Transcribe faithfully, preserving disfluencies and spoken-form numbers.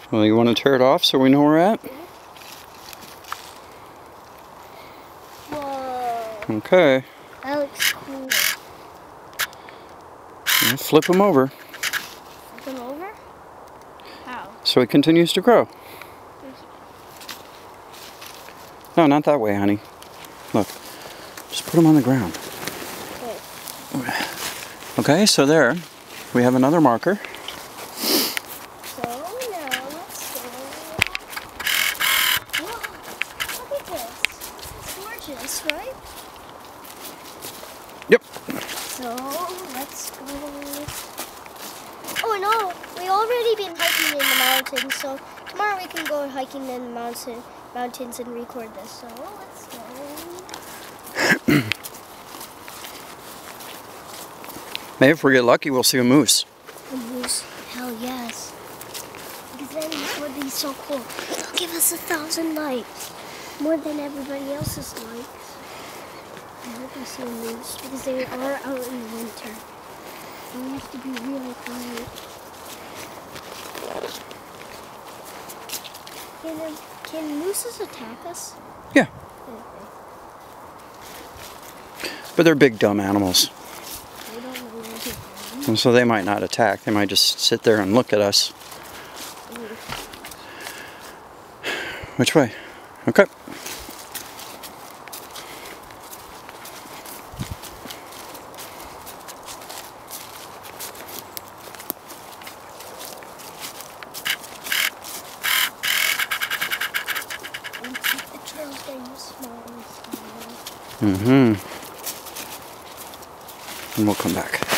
Well, you want to tear it off so we know where we're at? Whoa. Okay. That looks cool. Well, flip him over. Flip him over? How? So it continues to grow. No, not that way, honey. Look. Just put him on the ground. Okay. Okay, so there. We have another marker. So now let's go. Whoa, look at this. It's gorgeous, right? Yep. So let's go. Oh no, we already been hiking in the mountains, so tomorrow we can go hiking in the mountain mountains and record this. So let's go. Maybe if we get lucky, we'll see a moose. A moose? Hell yes. Because then it would be so cool. They'll give us a thousand likes. More than everybody else's likes. I hope we see a moose because they are out in the winter. They used to be really quiet. Can, um, can mooses attack us? Yeah. Okay. But they're big, dumb animals. They don't know where to go. And so they might not attack. They might just sit there and look at us. Which way? Okay. The trail's getting smaller and smaller. Mm-hmm. And we'll come back.